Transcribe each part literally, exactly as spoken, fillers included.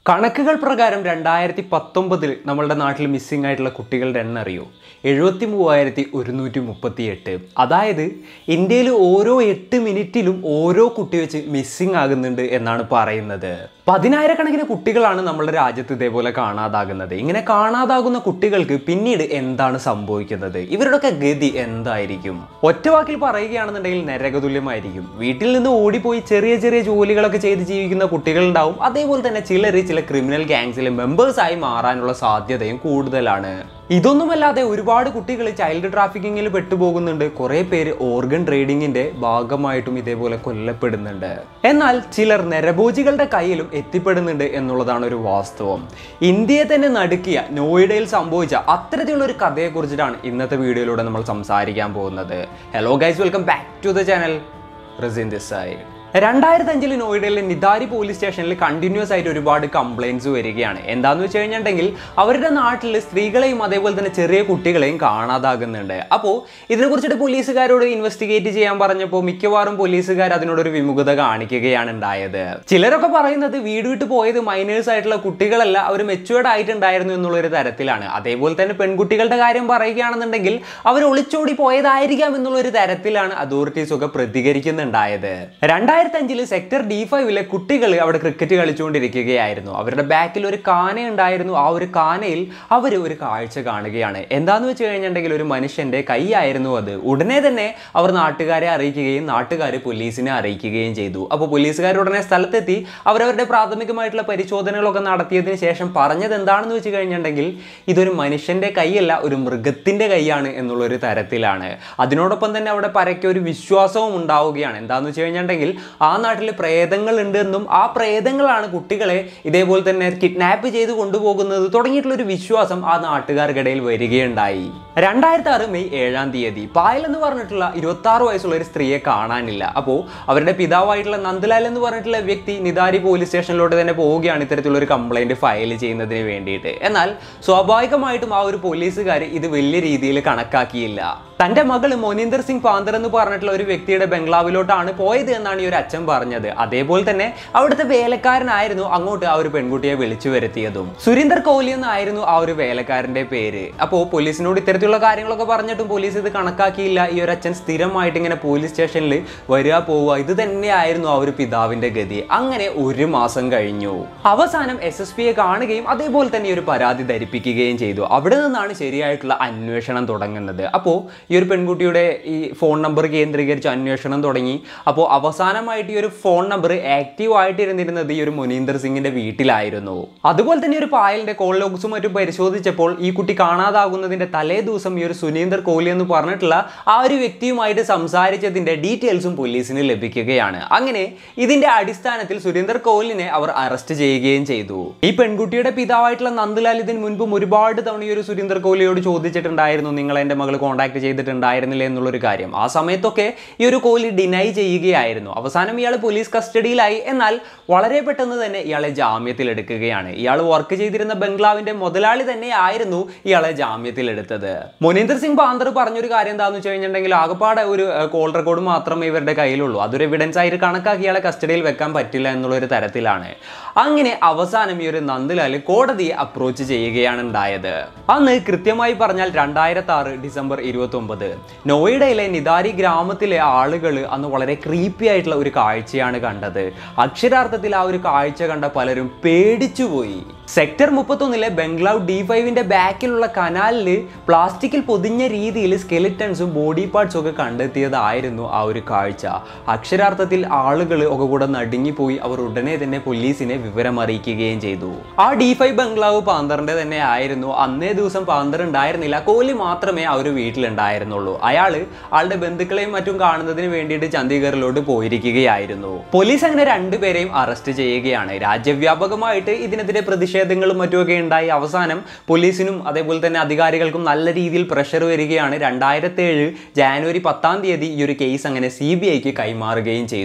കണക്കുകൾ പ്രകാരം രണ്ടായിരത്തി പത്തൊമ്പതിൽ നമ്മളുടെ നാട്ടിൽ മിസ്സിംഗ് ആയിട്ടുള്ള കുട്ടികളുടെ എണ്ണം അറിയോ എഴുപത്തി മൂവായിരത്തി ഒരുന്നൂറ്റി മുപ്പത്തി എട്ട്. അതായത് ഇന്ത്യയിൽ ഓരോ എട്ട് മിനിറ്റിലും ഓരോ കുട്ടി വെച്ച് മിസ്സിംഗ് ആകുന്നുണ്ട് എന്നാണ് പറയുന്നത്. പതിനായിരക്കണക്കിന് കുട്ടികളാണ് നമ്മുടെ രാജ്യത്ത് ഇതേപോലെ കാണാതാകുന്നത്. ഇങ്ങനെ കാണാതാകുന്ന കുട്ടികൾക്ക് പിന്നീട് എന്താണ് സംഭവിക്കുന്നത്? ഇവരുടെയൊക്കെ ഗതി എന്തായിരിക്കും? ഒറ്റവാക്കിൽ പറയുകയാണെന്നുണ്ടെങ്കിൽ നരകതുല്യമായിരിക്കും. വീട്ടിൽ നിന്ന് ഓടിപ്പോയി ചെറിയ ചെറിയ ജോലികളൊക്കെ ചെയ്ത് ജീവിക്കുന്ന കുട്ടികളുണ്ടാവും. അതേപോലെ തന്നെ ചിലർ ചില ക്രിമിനൽ ഗാങ്സിലെ മെമ്പേഴ്സായി മാറാനുള്ള സാധ്യതയും കൂടുതലാണ്. ഇതൊന്നുമല്ലാതെ ഒരുപാട് കുട്ടികൾ ചൈൽഡ് ട്രാഫിക്കിങ്ങിൽ പെട്ടുപോകുന്നുണ്ട്. കുറേ പേര് ഓർഗൻ ട്രേഡിങ്ങിന്റെ ഭാഗമായിട്ടും ഇതേപോലെ കൊല്ലപ്പെടുന്നുണ്ട്. എന്നാൽ ചിലർ നരഭോജികളുടെ കയ്യിലും എത്തിപ്പെടുന്നുണ്ട് എന്നുള്ളതാണ് ഒരു വാസ്തവം. ഇന്ത്യയെ തന്നെ നടുക്കിയ നോയിഡയിൽ സംഭവിച്ച അത്തരത്തിലുള്ള ഒരു കഥയെക്കുറിച്ചിട്ടാണ് ഇന്നത്തെ വീഡിയോയിലൂടെ നമ്മൾ സംസാരിക്കാൻ പോകുന്നത്. Hello guys, welcome back to the channel. Razeen this side. രണ്ടായിരത്തി അഞ്ചിൽ നോയിഡയിലെ നിതാരി പോലീസ് സ്റ്റേഷനിൽ കണ്ടിന്യൂസ് ആയിട്ട് ഒരുപാട് കംപ്ലയിൻറ്റ്സ് വരികയാണ്. എന്താന്ന് വെച്ച് കഴിഞ്ഞിട്ടുണ്ടെങ്കിൽ അവരുടെ നാട്ടിൽ സ്ത്രീകളെയും അതേപോലെ തന്നെ ചെറിയ കുട്ടികളെയും കാണാതാകുന്നുണ്ട്. അപ്പോൾ ഇതിനെക്കുറിച്ചിട്ട് പോലീസുകാരോട് ഇൻവെസ്റ്റിഗേറ്റ് ചെയ്യാൻ പറഞ്ഞപ്പോൾ മിക്കവാറും പോലീസുകാർ അതിനോടൊരു വിമുഖത കാണിക്കുകയാണ് ഉണ്ടായത്. ചിലരൊക്കെ പറയുന്നത് വീട് വിട്ട് പോയത് മൈനേഴ്സ് ആയിട്ടുള്ള കുട്ടികളല്ല, അവർ മെച്യൂർഡ് ആയിട്ടുണ്ടായിരുന്നു എന്നുള്ളൊരു തരത്തിലാണ്. അതേപോലെ തന്നെ പെൺകുട്ടികളുടെ കാര്യം പറയുകയാണെന്നുണ്ടെങ്കിൽ അവർ ഒളിച്ചോടി പോയതായിരിക്കാം എന്നുള്ളൊരു തരത്തിലാണ് അതോറിറ്റീസ് ഒക്കെ പ്രതികരിക്കുന്നുണ്ടായത്. രണ്ടായിരത്തി അഞ്ചില് സെക്ടർ ഡി ഫൈവിലെ കുട്ടികൾ അവിടെ ക്രിക്കറ്റ് കളിച്ചുകൊണ്ടിരിക്കുകയായിരുന്നു. അവരുടെ ബാക്കിൽ ഒരു കാന ഉണ്ടായിരുന്നു. ആ ഒരു കാനയിൽ അവർ ഒരു കാഴ്ച കാണുകയാണ്. എന്താന്ന് വെച്ച് കഴിഞ്ഞിട്ടുണ്ടെങ്കിൽ ഒരു മനുഷ്യന്റെ കൈയായിരുന്നു അത്. ഉടനെ തന്നെ അവർ നാട്ടുകാരെ അറിയിക്കുകയും നാട്ടുകാർ പോലീസിനെ അറിയിക്കുകയും ചെയ്തു. അപ്പോൾ പോലീസുകാർ ഉടനെ സ്ഥലത്തെത്തി അവരവരുടെ പ്രാഥമികമായിട്ടുള്ള പരിശോധനകളൊക്കെ നടത്തിയതിനു ശേഷം പറഞ്ഞത് എന്താണെന്ന് വെച്ച് കഴിഞ്ഞിട്ടുണ്ടെങ്കിൽ ഇതൊരു മനുഷ്യന്റെ കൈയല്ല, ഒരു മൃഗത്തിന്റെ കൈയാണ് എന്നുള്ളൊരു തരത്തിലാണ്. അതിനോടൊപ്പം തന്നെ അവിടെ പരക്കെ ഒരു വിശ്വാസവും ഉണ്ടാവുകയാണ്. എന്താണെന്ന് വെച്ച് കഴിഞ്ഞിട്ടുണ്ടെങ്കിൽ ആ നാട്ടിൽ പ്രേതങ്ങൾ ഉണ്ട് എന്നും ആ പ്രേതങ്ങളാണ് കുട്ടികളെ ഇതേപോലെ തന്നെ കിഡ്നാപ്പ് ചെയ്ത് കൊണ്ടുപോകുന്നത് തുടങ്ങിയിട്ടുള്ള ഒരു വിശ്വാസം ആ നാട്ടുകാർക്കിടയിൽ വരികയുണ്ടായി. രണ്ടായിരത്തി ആറ് മെയ് ഏഴാം തീയതി പായൽ എന്ന് പറഞ്ഞിട്ടുള്ള ഇരുപത്തി ആറ് വയസ്സുള്ള ഒരു സ്ത്രീയെ കാണാനില്ല. അപ്പോൾ അവരുടെ പിതാവായിട്ടുള്ള നന്ദലാൽ എന്ന് പറഞ്ഞിട്ടുള്ള വ്യക്തി നിതാരി പോലീസ് സ്റ്റേഷനിലോട്ട് തന്നെ പോവുകയാണ് ഇത്തരത്തിലുള്ള ഒരു കംപ്ലൈന്റ് ഫയൽ ചെയ്യുന്നതിന് വേണ്ടിയിട്ട്. എന്നാൽ സ്വാഭാവികമായിട്ടും ആ ഒരു പോലീസുകാർ ഇത് വലിയ രീതിയിൽ കണക്കാക്കിയില്ല. തന്റെ മകൾ മോനീന്ദർ സിംഗ് പാന്തർ എന്ന് പറഞ്ഞിട്ടുള്ള ഒരു വ്യക്തിയുടെ ബംഗ്ലാവിലോട്ടാണ് പോയത് എന്നാണ് ഈ ഒരു അച്ഛൻ പറഞ്ഞത്. അതേപോലെ തന്നെ അവിടുത്തെ വേലക്കാരനായിരുന്നു അങ്ങോട്ട് ആ ഒരു പെൺകുട്ടിയെ വിളിച്ചു വരുത്തിയതും. സുരീന്ദർ കോഹ്ലി എന്നായിരുന്നു ആ ഒരു വേലക്കാരന്റെ പേര്. അപ്പോൾ പോലീസിനോട് ഇത്തരത്തിലുള്ള കാര്യങ്ങളൊക്കെ പറഞ്ഞിട്ടും പോലീസ് ഇത് കണക്കാക്കിയില്ല. ഈ ഒരു അച്ഛൻ സ്ഥിരമായിട്ട് ഇങ്ങനെ പോലീസ് സ്റ്റേഷനിൽ വരിക പോവുക, ഇത് തന്നെയായിരുന്നു ആ ഒരു പിതാവിന്റെ ഗതി. അങ്ങനെ ഒരു മാസം കഴിഞ്ഞു. അവസാനം എസ് എസ് പിയെ കാണുകയും അതേപോലെ തന്നെ ഒരു പരാതി ധരിപ്പിക്കുകയും ചെയ്തു. അവിടെ നിന്നാണ് ശരിയായിട്ടുള്ള അന്വേഷണം തുടങ്ങുന്നത്. അപ്പോൾ ഈ ഒരു പെൺകുട്ടിയുടെ ഈ ഫോൺ നമ്പർ കേന്ദ്രീകരിച്ച് അന്വേഷണം തുടങ്ങി. അപ്പോൾ അവസാനമായിട്ട് ഈ ഒരു ഫോൺ നമ്പർ ആക്റ്റീവ് ആയിട്ടിരുന്നിരുന്നത് ഈ ഒരു മോനീന്ദർ സിംഗിന്റെ വീട്ടിലായിരുന്നു. അതുപോലെ തന്നെ ഒരു പായലിന്റെ കോൾ ലോഗ്സും മറ്റും പരിശോധിച്ചപ്പോൾ ഈ കുട്ടി കാണാതാകുന്നതിന്റെ തലേ ദിവസം ഈ ഒരു സുനീന്ദർ കോഹ്ലി എന്ന് പറഞ്ഞിട്ടുള്ള ആ ഒരു വ്യക്തിയുമായിട്ട് സംസാരിച്ചതിന്റെ ഡീറ്റെയിൽസും പോലീസിന് ലഭിക്കുകയാണ്. അങ്ങനെ ഇതിന്റെ അടിസ്ഥാനത്തിൽ സുരീന്ദർ കോഹ്ലിനെ അവർ അറസ്റ്റ് ചെയ്യുകയും ചെയ്തു. ഈ പെൺകുട്ടിയുടെ പിതാവായിട്ടുള്ള നന്ദലാൽ ഇതിന് മുൻപും ഒരുപാട് തവണ ഈ ഒരു സുരീന്ദർ കോഹ്ലിയോട് ചോദിച്ചിട്ടുണ്ടായിരുന്നു, നിങ്ങൾ എന്റെ മകൾ കോൺടാക്ട് ചെയ്തിട്ടുണ്ടായിരുന്നില്ല എന്നുള്ളൊരു കാര്യം. ആ സമയത്തൊക്കെ ഈ ഒരു കോഹ്ലി ഡിനൈ ചെയ്യുകയായിരുന്നു. അവസാനം ഇയാൾ പോലീസ് കസ്റ്റഡിയിലായി. എന്നാൽ വളരെ പെട്ടെന്ന് തന്നെ ഇയാളെ ജാമ്യത്തിൽ എടുക്കുകയാണ്. ഇയാൾ വർക്ക് ചെയ്തിരുന്ന ബംഗ്ലാവിന്റെ മുതലാളി തന്നെ ആയിരുന്നു ഇയാളെ ജാമ്യത്തിൽ എടുത്തത്. മോനീന്ദർ സിംഗ് പാന്തർ പറഞ്ഞൊരു കാര്യം എന്താണെന്ന് വെച്ച് കഴിഞ്ഞിട്ടുണ്ടെങ്കിൽ ആകപ്പാടെ ഒരു കോൾ റെക്കോർഡ് മാത്രമേ ഇവരുടെ കയ്യിലുള്ളൂ, അതൊരു എവിഡൻസ് ആയിട്ട് കണക്കാക്കി ഇയാളെ കസ്റ്റഡിയിൽ വെക്കാൻ പറ്റില്ല എന്നുള്ളൊരു തരത്തിലാണ്. അങ്ങനെ അവസാനം ഈ ഒരു നന്ദലാൽ കോടതിയെ അപ്രോച്ച് ചെയ്യുകയാണ് ഉണ്ടായത്. അന്ന് കൃത്യമായി പറഞ്ഞാൽ രണ്ടായിരത്തി ആറ് ഡിസംബർ ഇരുപത്തി ഒമ്പത് നോയിഡയിലെ നിതാരി ഗ്രാമത്തിലെ ആളുകൾ അന്ന് വളരെ ക്രീപ്പി ആയിട്ടുള്ള ഒരു കാഴ്ചയാണ് കണ്ടത്. അക്ഷരാർത്ഥത്തിൽ ആ ഒരു കാഴ്ച കണ്ട പലരും പേടിച്ചുപോയി. സെക്ടർ മുപ്പത്തൊന്നിലെ ബംഗ്ലാവ് ഡി ഫൈവിന്റെ ബാക്കിലുള്ള കനാലിൽ പ്ലാസ്റ്റിക്കിൽ പൊതിഞ്ഞ രീതിയിൽ സ്കെലിറ്റൻസും ബോഡി പാർട്സും ഒക്കെ കണ്ടെത്തിയതായിരുന്നു ആ ഒരു കാഴ്ച. അക്ഷരാർത്ഥത്തിൽ ആളുകൾ ഒക്കെ കൂടെ നടുങ്ങിപ്പോയി. അവർ ഉടനെ തന്നെ പോലീസിനെ വിവരം അറിയിക്കുകയും ചെയ്തു. ആ ഡി ഫൈവ് ബംഗ്ലാവ് പാന്തറിന്റെ തന്നെ ആയിരുന്നു. അന്നേ ദിവസം പാന്തർ ഉണ്ടായിരുന്നില്ല, കോഹ്ലി മാത്രമേ ആ ഒരു വീട്ടിലുണ്ടായിരുന്നുള്ളൂ. അയാള് ആളുടെ ബന്ധുക്കളെയും മറ്റും കാണുന്നതിന് വേണ്ടിയിട്ട് ചണ്ഡീഗറിലോട്ട് പോയിരിക്കുകയായിരുന്നു. പോലീസ് അങ്ങനെ രണ്ടുപേരെയും അറസ്റ്റ് ചെയ്യുകയാണ്. രാജ്യവ്യാപകമായിട്ട് ഇതിനെതിരെ പ്രതിഷേധങ്ങളും മറ്റുമൊക്കെ ഉണ്ടായി. അവസാനം പോലീസിനും അതേപോലെ തന്നെ അധികാരികൾക്കും നല്ല രീതിയിൽ പ്രഷർ വരികയാണ്. രണ്ടായിരത്തി ഏഴ് ജാനുവരി പത്താം തീയതി ഈ ഒരു കേസ് അങ്ങനെ സി ബി ഐക്ക് കൈമാറുകയും ചെയ്തു.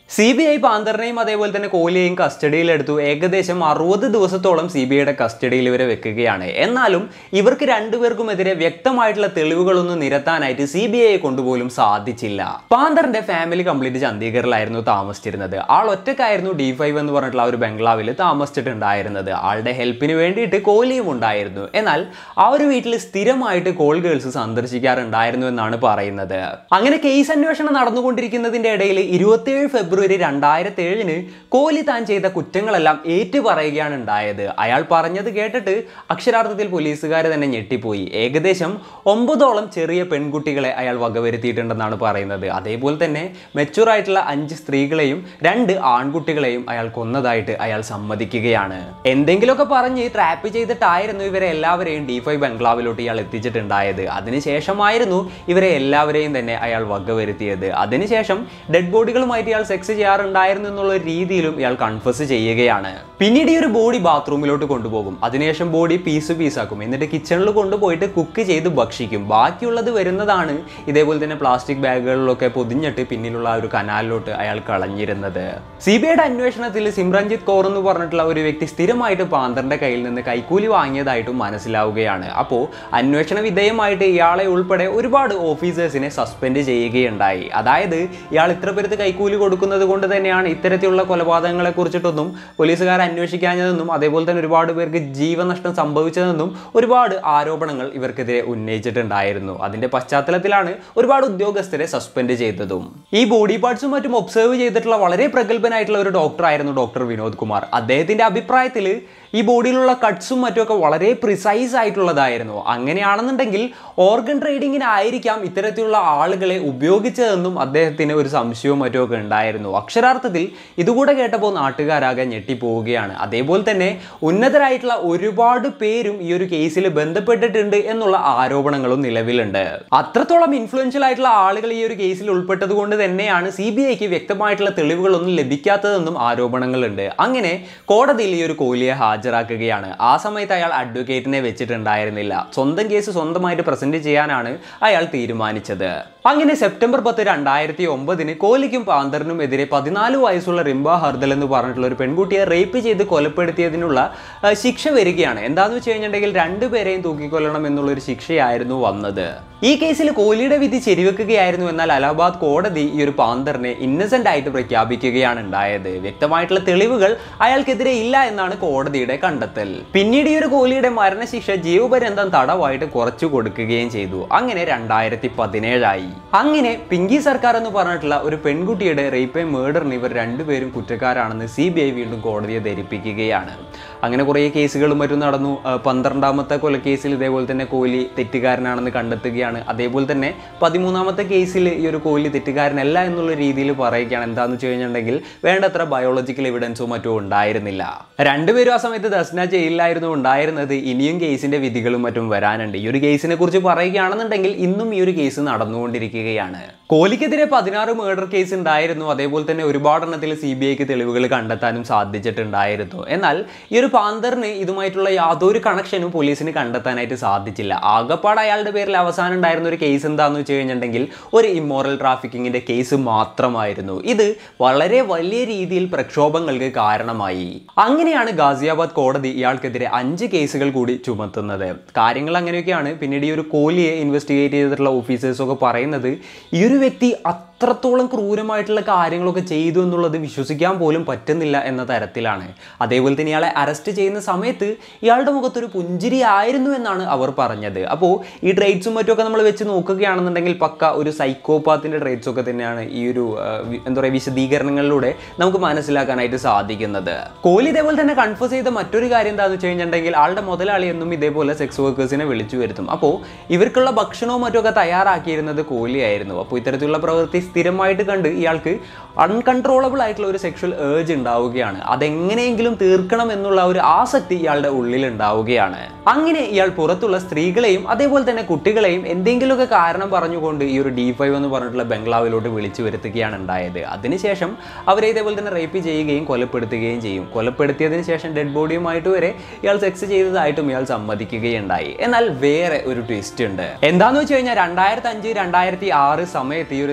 സി ബി ഐ പാന്തറിനെയും അതേപോലെ തന്നെ കോഹ്ലിയെയും കസ്റ്റഡിയിലെടുത്തു. ഏകദേശം അറുപത് ദിവസത്തോളം സി ബി ഐയുടെ കസ്റ്റഡിയിൽ ഇവരെ വെക്കുകയാണ്. എന്നാലും ഇവർക്ക് രണ്ടുപേർക്കുമെതിരെ വ്യക്തമായിട്ടുള്ള തെളിവുകളൊന്നും നിരത്താനായിട്ട് സി ബി ഐയെ കൊണ്ടുപോലും സാധിച്ചില്ല. പാന്തറിന്റെ ഫാമിലി കംപ്ലീറ്റ് ചണ്ഡീഗറിലായിരുന്നു താമസിച്ചിരുന്നത്. ആൾ ഒറ്റക്കായിരുന്നു ഡി ഫൈവ് എന്ന് പറഞ്ഞിട്ടുള്ള ഒരു ബംഗ്ലാവിൽ താമസിച്ചിട്ടുണ്ടായിരുന്നത്. ആളുടെ ഹെൽപ്പിന് വേണ്ടിയിട്ട് കോഹ്ലിയും ഉണ്ടായിരുന്നു. എന്നാൽ ആ ഒരു വീട്ടിൽ സ്ഥിരമായിട്ട് കോൾ ഗേൾസ് സന്ദർശിക്കാറുണ്ടായിരുന്നു എന്നാണ് പറയുന്നത്. അങ്ങനെ കേസ് അന്വേഷണം നടന്നുകൊണ്ടിരിക്കുന്നതിന്റെ ഇടയിൽ ഇരുപത്തിയേഴ് ഫെബ്രുവരി രണ്ടായിരത്തി ഏഴിന് കോഹ്ലി താൻ ചെയ്ത കുറ്റങ്ങളെല്ലാം ഏറ്റുപറയുകയാണ് ഉണ്ടായത്. അയാൾ പറഞ്ഞത് കേട്ടിട്ട് അക്ഷരാർത്ഥത്തിൽ പോലീസുകാർ തന്നെ ഞെട്ടിപ്പോയി. ഏകദേശം ഒമ്പതോളം ചെറിയ പെൺകുട്ടികളെ അയാൾ വകവരുത്തിയിട്ടുണ്ടെന്നാണ് പറയുന്നത്. അതേപോലെ തന്നെ മെച്ചൂർ ആയിട്ടുള്ള അഞ്ച് സ്ത്രീകളെയും രണ്ട് ആൺകുട്ടികളെയും അയാൾ കൊന്നതായിട്ട് അയാൾ സമ്മതിക്കുകയാണ്. എന്തെങ്കിലുമൊക്കെ പറഞ്ഞ് ട്രാപ്പ് ചെയ്തിട്ടായിരുന്നു ഇവരെ എല്ലാവരെയും ഡി ഫൈവ് ബംഗ്ലാവിലോട്ട് ഇയാൾ എത്തിച്ചിട്ടുണ്ടായത്. അതിനുശേഷമായിരുന്നു ഇവരെ എല്ലാവരെയും തന്നെ അയാൾ വകവരുത്തിയത്. അതിനുശേഷം ഡെഡ് ബോഡികളുമായിട്ട് ഇയാൾ സെക്സ് ചെയ്യാറുണ്ടായിരുന്നു എന്നുള്ള രീതിയിലും ഇയാൾ കൺഫസ് ചെയ്യുകയാണ്. പിന്നീട് ഈ ഒരു ബോഡി ബാത്റൂമിലോട്ട് കൊണ്ടുപോകും. അതിനുശേഷം ബോഡി പീസ് പീസാക്കും. എന്നിട്ട് കിച്ചണിൽ കൊണ്ടുപോയിട്ട് കുക്ക് ചെയ്ത് ഭക്ഷിക്കും. ബാക്കിയുള്ളത് വരുന്നതാണ് ഇതേപോലെ തന്നെ പ്ലാസ്റ്റിക് ബാഗുകളിലൊക്കെ പൊതിഞ്ഞിട്ട് പിന്നിലുള്ള ആ ഒരു കനാലിലോട്ട് അയാൾ കളഞ്ഞിരുന്നത്. സി ബി ഐയുടെ അന്വേഷണത്തിൽ സിമ്രൻജിത്ത് കൗർ എന്ന് പറഞ്ഞിട്ടുള്ള ഒരു വ്യക്തി സ്ഥിരമായിട്ട് പാന്തറിന്റെ കയ്യിൽ നിന്ന് കൈക്കൂലി വാങ്ങിയതായിട്ടും മനസ്സിലാവുകയാണ്. അപ്പോൾ അന്വേഷണ വിധേയമായിട്ട് ഇയാളെ ഉൾപ്പെടെ ഒരുപാട് ഓഫീസേഴ്സിനെ സസ്പെൻഡ് ചെയ്യുകയുണ്ടായി. അതായത് ഇയാൾ ഇത്ര പേർക്ക് കൈക്കൂലി കൊടുക്കുന്നത് കൊണ്ട് തന്നെയാണ് ഇത്തരത്തിലുള്ള കൊലപാതകങ്ങളെ കുറിച്ചിട്ടൊന്നും പോലീസുകാർ അന്വേഷിക്കാഞ്ഞതെന്നും അതേപോലെ തന്നെ ഒരുപാട് പേർക്ക് ജീവനഷ്ടം സംഭവിച്ചതെന്നും ഒരുപാട് ആരോപണങ്ങൾ ഇവർക്കെതിരെ ഉന്നയിച്ചിട്ടുണ്ടായിരുന്നു. അതിന്റെ പശ്ചാത്തലത്തിലാണ് ഒരുപാട് ഉദ്യോഗസ്ഥരെ സസ്പെൻഡ് ചെയ്തതും. ഈ ബോഡി പാർട്സും മറ്റും ഒബ്സർവ് ചെയ്തിട്ടുള്ള വളരെ പ്രഗത്ഭനായിട്ടുള്ള ഒരു ഡോക്ടറായിരുന്നു ഡോക്ടർ വിനോദ് കുമാർ. അദ്ദേഹത്തിന്റെ അഭിപ്രായത്തിൽ ഈ ബോഡിയിലുള്ള കട്ട്സും മറ്റുമൊക്കെ വളരെ പ്രിസൈസ് ആയിട്ടുള്ളതായിരുന്നു. അങ്ങനെയാണെന്നുണ്ടെങ്കിൽ ഓർഗൻ ട്രേഡിങ്ങിനായിരിക്കാം ഇത്തരത്തിലുള്ള ആളുകളെ ഉപയോഗിച്ചതെന്നും അദ്ദേഹത്തിന് ഒരു സംശയവും മറ്റുമൊക്കെ ഉണ്ടായിരുന്നു. അക്ഷരാർത്ഥത്തിൽ ഇതുകൂടെ കേട്ടപ്പോൾ നാട്ടുകാരാകെ ഞെട്ടിപ്പോവുകയാണ്. അതേപോലെ തന്നെ ഉന്നതരായിട്ടുള്ള ഒരുപാട് പേരും ഈ ഒരു കേസിൽ ബന്ധപ്പെട്ടിട്ടുണ്ട് എന്നുള്ള ആരോപണങ്ങളും നിലവിലുണ്ട്. അത്രത്തോളം ഇൻഫ്ലുവൻഷ്യൽ ആയിട്ടുള്ള ആളുകൾ ഈ ഒരു കേസിൽ ഉൾപ്പെട്ടത് കൊണ്ട് തന്നെയാണ് സി ബി ഐക്ക് വ്യക്തമായിട്ടുള്ള തെളിവുകളൊന്നും ലഭിക്കാത്തതെന്നും ആരോപണങ്ങളുണ്ട്. അങ്ങനെ കോടതിയിൽ ഈ ഒരു കോഹ്ലിയെ ഹാജരാക്കുകയാണ്. ആ സമയത്ത് അയാൾ അഡ്വക്കേറ്റിനെ വെച്ചിട്ടുണ്ടായിരുന്നില്ല. സ്വന്തം കേസ് സ്വന്തമായിട്ട് പ്രസന്റ് ചെയ്യാനാണ് അയാൾ തീരുമാനിച്ചത്. അങ്ങനെ സെപ്റ്റംബർ പത്ത് രണ്ടായിരത്തി ഒമ്പതിന് കോഹ്ലിക്കും പാന്തറിനും എതിരെ പതിനാല് വയസ്സുള്ള റിംബ ഹർദൽ എന്ന് പറഞ്ഞിട്ടുള്ള ഒരു പെൺകുട്ടിയെ റേപ്പ് ചെയ്ത് കൊലപ്പെടുത്തിയതിനുള്ള ശിക്ഷ വരികയാണ്. എന്താണെന്ന് വെച്ച് കഴിഞ്ഞിട്ടുണ്ടെങ്കിൽ രണ്ടുപേരെയും തൂക്കിക്കൊല്ലണം എന്നുള്ളൊരു ശിക്ഷയായിരുന്നു വന്നത്. ഈ കേസിൽ കോഹ്ലിയുടെ വിധി ശരിവെക്കുകയായിരുന്നു. എന്നാൽ അലഹാബാദ് കോടതി ഈ ഒരു പാന്തറിനെ ഇന്നസെന്റ് ആയിട്ട് പ്രഖ്യാപിക്കുകയാണ് ഉണ്ടായത്. വ്യക്തമായിട്ടുള്ള തെളിവുകൾ അയാൾക്കെതിരെ ഇല്ല എന്നാണ് കോടതിയുടെ കണ്ടെത്തൽ. പിന്നീട് ഈ ഒരു കോഹ്ലിയുടെ മരണശിക്ഷ ജീവപര്യന്തം തടവായിട്ട് കുറച്ചു കൊടുക്കുകയും ചെയ്തു. അങ്ങനെ രണ്ടായിരത്തി പതിനേഴായി. അങ്ങനെ പിങ്കി സർക്കാർ എന്ന് പറഞ്ഞിട്ടുള്ള ഒരു പെൺകുട്ടിയുടെ റേപ്പ് ആൻഡ് മേർഡറിന് ഇവർ രണ്ടുപേരും കുറ്റക്കാരാണെന്ന് സി ബി ഐ വീണ്ടും കോടതിയെ ധരിപ്പിക്കുകയാണ്. അങ്ങനെ കുറേ കേസുകളും മറ്റും നടന്നു. പന്ത്രണ്ടാമത്തെ കൊലക്കേസിൽ ഇതേപോലെ തന്നെ കോഹ്ലി തെറ്റുകാരനാണെന്ന് കണ്ടെത്തുകയാണ്. അതേപോലെ തന്നെ പതിമൂന്നാമത്തെ കേസിൽ ഈ ഒരു കോഹ്ലി തെറ്റുകാരനല്ല എന്നുള്ള രീതിയിൽ പറയുകയാണ്. എന്താണെന്ന് വെച്ച് കഴിഞ്ഞിട്ടുണ്ടെങ്കിൽ വേണ്ടത്ര ബയോളജിക്കൽ എവിഡൻസോ മറ്റോ ഉണ്ടായിരുന്നില്ല. രണ്ടുപേരും ആ സമയത്ത് ദസ്ന ജയിലിലായിരുന്നു ഉണ്ടായിരുന്നത്. ഇനിയും കേസിന്റെ വിധികളും മറ്റും വരാനുണ്ട്. ഈ ഒരു കേസിനെ കുറിച്ച് പറയുകയാണെന്നുണ്ടെങ്കിൽ ഇന്നും ഈ ഒരു കേസ് നടന്നുകൊണ്ടിരിക്കുകയാണ്. കോഹ്ലിക്കെതിരെ പതിനാറ് മേർഡർ കേസ് ഉണ്ടായിരുന്നു. അതേപോലെ തന്നെ ഒരുപാട് എണ്ണത്തിൽ സി ബി ഐക്ക് തെളിവുകൾ കണ്ടെത്താനും സാധിച്ചിട്ടുണ്ടായിരുന്നു. എന്നാൽ ഈ ഒരു പാന്തറിന് ഇതുമായിട്ടുള്ള യാതൊരു കണക്ഷനും പോലീസിന് കണ്ടെത്താനായിട്ട് സാധിച്ചില്ല. ആകപ്പാട് അയാളുടെ പേരിൽ അവസാനം ഉണ്ടായിരുന്ന ഒരു കേസ് എന്താണെന്ന് വെച്ച് കഴിഞ്ഞിട്ടുണ്ടെങ്കിൽ ഒരു ഇമ്മോറൽ ട്രാഫിക്കിങ്ങിന്റെ കേസ് മാത്രമായിരുന്നു. ഇത് വളരെ വലിയ രീതിയിൽ പ്രക്ഷോഭങ്ങൾക്ക് കാരണമായി. അങ്ങനെയാണ് ഗാസിയാബാദ് കോടതി ഇയാൾക്കെതിരെ അഞ്ച് കേസുകൾ കൂടി ചുമത്തുന്നത്. കാര്യങ്ങൾ അങ്ങനെയൊക്കെയാണ്. പിന്നീട് ഈ ഒരു കോഹ്ലിയെ ഇൻവെസ്റ്റിഗേറ്റ് ചെയ്തിട്ടുള്ള ഓഫീസേഴ്സൊക്കെ പറയുന്നത് ഈ ഒരു വ്യക്തി അത്രത്തോളം ക്രൂരമായിട്ടുള്ള കാര്യങ്ങളൊക്കെ ചെയ്തു എന്നുള്ളത് വിശ്വസിക്കാൻ പോലും പറ്റുന്നില്ല എന്ന തരത്തിലാണ്. അതേപോലെ തന്നെ ഇയാളെ അറസ്റ്റ് ചെയ്യുന്ന സമയത്ത് ഇയാളുടെ മുഖത്തൊരു പുഞ്ചിരി ആയിരുന്നു എന്നാണ് അവർ പറഞ്ഞത്. അപ്പോൾ ഈ ട്രേറ്റ്സും മറ്റുമൊക്കെ നമ്മൾ വെച്ച് നോക്കുകയാണെന്നുണ്ടെങ്കിൽ പക്ക ഒരു സൈക്കോപാത്തിൻ്റെ ട്രേറ്റ്സ് ഒക്കെ തന്നെയാണ് ഈ ഒരു എന്താ പറയുക വിശദീകരണങ്ങളിലൂടെ നമുക്ക് മനസ്സിലാക്കാനായിട്ട് സാധിക്കുന്നത്. കോഹ്ലി ഇതേപോലെ തന്നെ കൺഫേസ് ചെയ്ത മറ്റൊരു കാര്യം എന്താണെന്ന് വെച്ച് കഴിഞ്ഞിട്ടുണ്ടെങ്കിൽ ആളുടെ മുതലാളി എന്നും ഇതേപോലെ സെക്സ് വർക്കേഴ്സിനെ വിളിച്ചു വരുത്തും. അപ്പോൾ ഇവർക്കുള്ള ഭക്ഷണവും മറ്റുമൊക്കെ തയ്യാറാക്കിയിരുന്നത് കോഹ്ലി ആയിരുന്നു. അപ്പോൾ ഇത്തരത്തിലുള്ള പ്രവൃത്തി സ്ഥിരമായിട്ട് കണ്ട് ഇയാൾക്ക് അൺകൺട്രോളബിൾ ആയിട്ടുള്ള ഒരു സെക്ഷൽ ഏർജ് ഉണ്ടാവുകയാണ്. അതെങ്ങനെയെങ്കിലും തീർക്കണം എന്നുള്ള ഒരു ആസക്തി ഇയാളുടെ ഉള്ളിൽ ഉണ്ടാവുകയാണ്. അങ്ങനെ ഇയാൾ പുറത്തുള്ള സ്ത്രീകളെയും അതേപോലെ തന്നെ കുട്ടികളെയും എന്തെങ്കിലുമൊക്കെ കാരണം പറഞ്ഞുകൊണ്ട് ഈ ഒരു ഡി ഫൈവ് എന്ന് പറഞ്ഞിട്ടുള്ള ബംഗ്ലാവിലോട്ട് വിളിച്ചു വരുത്തുകയാണ് ഉണ്ടായത്. അതിനുശേഷം അവരെ ഇതേപോലെ തന്നെ റേപ്പ് ചെയ്യുകയും കൊലപ്പെടുത്തുകയും ചെയ്യും. കൊലപ്പെടുത്തിയതിനു ശേഷം ഡെഡ് ബോഡിയുമായിട്ട് വരെ ഇയാൾ സെക്സ് ചെയ്തതായിട്ടും ഇയാൾ സമ്മതിക്കുകയുണ്ടായി. എന്നാൽ വേറെ ഒരു ട്വിസ്റ്റ് ഉണ്ട്. എന്താന്ന് വെച്ച് കഴിഞ്ഞാൽ രണ്ടായിരത്തി അഞ്ച് രണ്ടായിരത്തി ആറ് സമയത്ത് ഈ ഒരു നിതാരി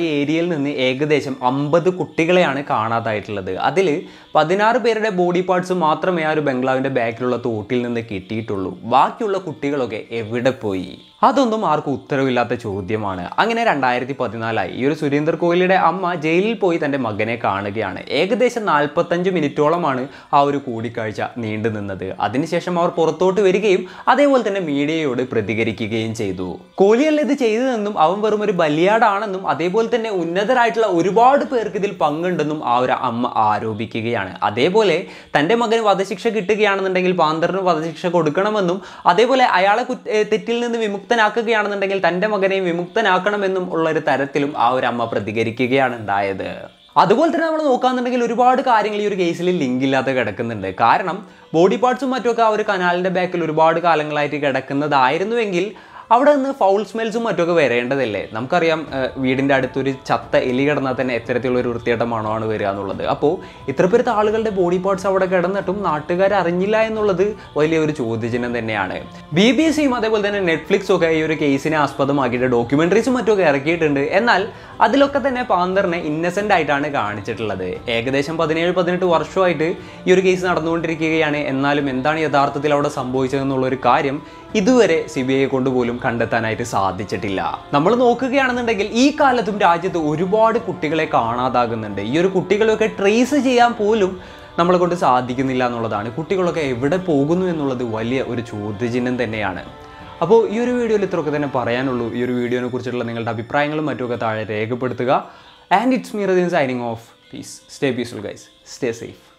ഏരിയയിൽ നിന്ന് ഏകദേശം അമ്പത് കുട്ടികളെയാണ് കാണാതായിട്ടുള്ളത്. അതിൽ പതിനാറ് പേരുടെ ബോഡി പാർട്സ് മാത്രമേ ആ ഒരു ബംഗ്ലാവിൻ്റെ ബാക്കിലുള്ള തോട്ടിൽ നിന്ന് കിട്ടിയിട്ടുള്ളൂ. ബാക്കിയുള്ള കുട്ടികളൊക്കെ എവിടെ പോയി? അതൊന്നും ആർക്കും ഉത്തരവില്ലാത്ത ചോദ്യമാണ്. അങ്ങനെ രണ്ടായിരത്തി പതിനാലായി ഈ ഒരു സുരേന്ദർ കോഹ്ലിയുടെ അമ്മ ജയിലിൽ പോയി തൻ്റെ മകനെ കാണുകയാണ്. ഏകദേശം നാൽപ്പത്തഞ്ച് മിനിറ്റോളമാണ് ആ ഒരു കൂടിക്കാഴ്ച നീണ്ടു നിന്നത്. അതിനുശേഷം അവർ പുറത്തോട്ട് വരികയും അതേപോലെ തന്നെ മീഡിയയോട് പ്രതികരിക്കുകയും ചെയ്തു. കോഹ്ലിയല്ല ഇത് ചെയ്തതെന്നും അവൻ വെറും ഒരു ബലിയാടാണെന്നും അതേപോലെ തന്നെ ഉന്നതരായിട്ടുള്ള ഒരുപാട് പേർക്ക് ഇതിൽ പങ്കുണ്ടെന്നും ആ ഒരു അമ്മ ആരോപിക്കുകയാണ്. അതേപോലെ തൻ്റെ മകന് വധശിക്ഷ കിട്ടുകയാണെന്നുണ്ടെങ്കിൽ പാന്തറിന് വധശിക്ഷ കൊടുക്കണമെന്നും അതേപോലെ അയാളെ തെറ്റിൽ നിന്ന് വിമുക്തനാക്കുകയാണെന്നുണ്ടെങ്കിൽ തൻ്റെ മകനെയും വിമുക്തനാക്കണമെന്നും ഉള്ളൊരു തരത്തിലും ആ ഒരു അമ്മ പ്രതികരിക്കുകയാണ് ഉണ്ടായത്. അതുപോലെ തന്നെ നമ്മൾ നോക്കുകയാണെന്നുണ്ടെങ്കിൽ ഒരുപാട് കാര്യങ്ങൾ ഈ ഒരു കേസിൽ ലിങ്ക് ഇല്ലാതെ കിടക്കുന്നുണ്ട്. കാരണം ബോഡി പാർട്സും മറ്റുമൊക്കെ ആ ഒരു കനാലിൻ്റെ ബാക്കിൽ ഒരുപാട് കാലങ്ങളായിട്ട് കിടക്കുന്നതായിരുന്നുവെങ്കിൽ അവിടെ നിന്ന് ഫൗൾ സ്മെൽസും മറ്റൊക്കെ വരേണ്ടതല്ലേ? നമുക്കറിയാം വീടിൻ്റെ അടുത്തൊരു ചത്ത എലി കിടന്നാൽ തന്നെ എത്തരത്തിലുള്ള ഒരു വൃത്തികെട്ട മണമാണ് വരിക എന്നുള്ളത്. അപ്പോൾ ഇത്ര പേരത്തെ ആളുകളുടെ ബോഡി പാർട്സ് അവിടെ കിടന്നിട്ടും നാട്ടുകാർ അറിഞ്ഞില്ല എന്നുള്ളത് വലിയൊരു ചോദ്യചിഹ്നം തന്നെയാണ്. ബി ബി സിയും അതേപോലെ തന്നെ നെറ്റ്ഫ്ലിക്സും ഒക്കെ ഈ ഒരു കേസിനെ ആസ്പദമാക്കിയിട്ട് ഡോക്യുമെൻ്ററീസും മറ്റുമൊക്കെ ഇറക്കിയിട്ടുണ്ട്. എന്നാൽ അതിലൊക്കെ തന്നെ പാന്തറിനെ ഇന്നസെൻ്റ് ആയിട്ടാണ് കാണിച്ചിട്ടുള്ളത്. ഏകദേശം പതിനേഴ് പതിനെട്ട് വർഷമായിട്ട് ഈ ഒരു കേസ് നടന്നുകൊണ്ടിരിക്കുകയാണ്. എന്നാലും എന്താണ് യഥാർത്ഥത്തിൽ അവിടെ സംഭവിച്ചതെന്നുള്ളൊരു കാര്യം ഇതുവരെ സി ബി ഐയെ കൊണ്ടുപോലും കണ്ടെത്താനായിട്ട് സാധിച്ചിട്ടില്ല. നമ്മൾ നോക്കുകയാണെന്നുണ്ടെങ്കിൽ ഈ കാലത്തും രാജ്യത്ത് ഒരുപാട് കുട്ടികളെ കാണാതാകുന്നുണ്ട്. ഈ ഒരു കുട്ടികളെയൊക്കെ ട്രേസ് ചെയ്യാൻ പോലും നമ്മളെ കൊണ്ട് സാധിക്കുന്നില്ല എന്നുള്ളതാണ്. കുട്ടികളൊക്കെ എവിടെ പോകുന്നു എന്നുള്ളത് വലിയ ഒരു ചോദ്യചിഹ്നം തന്നെയാണ്. അപ്പോൾ ഈ ഒരു വീഡിയോയിൽ ഇത്രയൊക്കെ തന്നെ പറയാനുള്ളൂ. ഈ ഒരു വീഡിയോനെ കുറിച്ചിട്ടുള്ള നിങ്ങളുടെ അഭിപ്രായങ്ങളും മറ്റുമൊക്കെ താഴെ രേഖപ്പെടുത്തുക. And it's me Razeen signing off. Peace. Stay peaceful guys. Stay safe.